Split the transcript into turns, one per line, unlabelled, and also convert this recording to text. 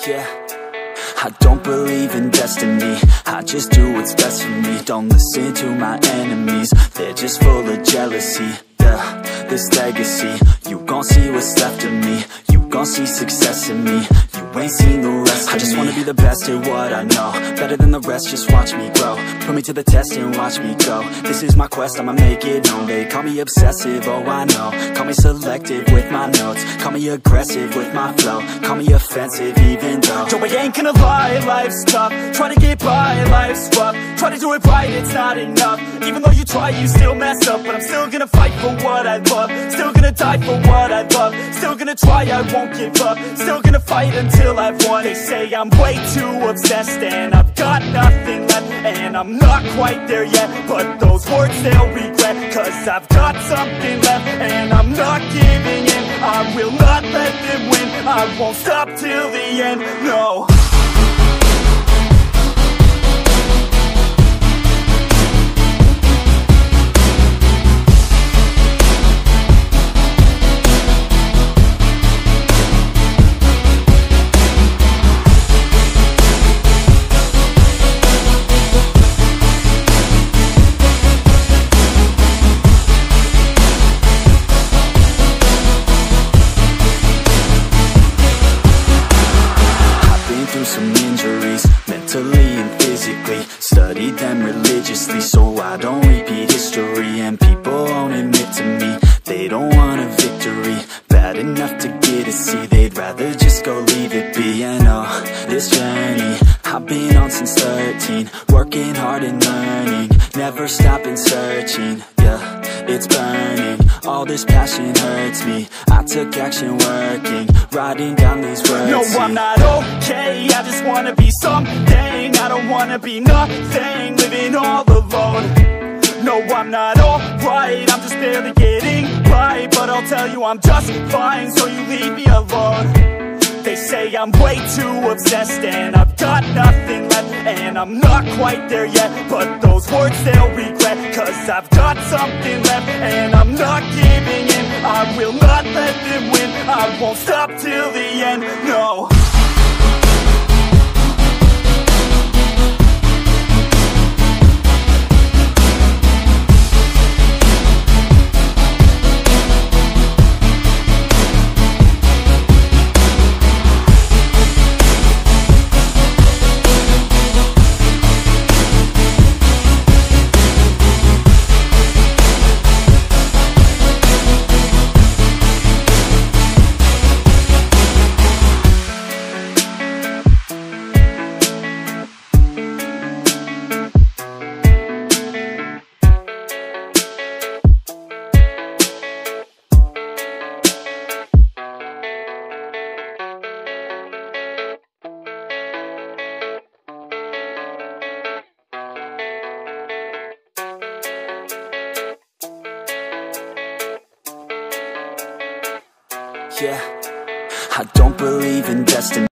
Yeah, I don't believe in destiny, I just do what's best for me. Don't listen to my enemies, they're just full of jealousy. Yeah, this legacy, you gon' see what's left of me. You gon' see success in me, you ain't seen the rest of me. I just wanna be the best at what I know, better than the rest, just watch me grow. Put me to the test and watch me go. This is my quest, I'ma make it known. They call me obsessive, oh I know. Call me selective with my notes, call me aggressive with my flow, call me offensive even though Joe, I ain't gonna lie, life's tough. Try to get by, life's rough. Try to do it right, it's not enough. Even though you try, you still mess up. But I'm still gonna fight for what I love, still gonna die for what I love, still gonna try, I won't give up, still gonna fight until I've won. They say I'm way too obsessed and I've got nothing left, and I'm not quite there yet, but those words they'll regret, cause I've got something left and I'm not giving in. I will not let them win, I won't stop till the end, no. Some injuries, mentally and physically. Studied them religiously so I don't repeat history. And people won't admit to me they don't want a victory bad enough to get a C. They'd rather just go leave it be. And oh, this journey I've been on since 13, working hard and learning, never stopping searching. Yeah, it's burning, all this passion hurts me. I took action working, writing down these words. No, I'm not okay, I just wanna be something. I don't wanna be nothing, living all alone. No, I'm not alright, I'm just barely getting by. But I'll tell you I'm just fine, so you leave me alone. They say I'm way too obsessed and I've got nothing left, and I'm not quite there yet, but those words they'll regret, cause I've got something left and I'm not giving in. I will not let them win, I won't stop till the end, no. Yeah, I don't believe in destiny.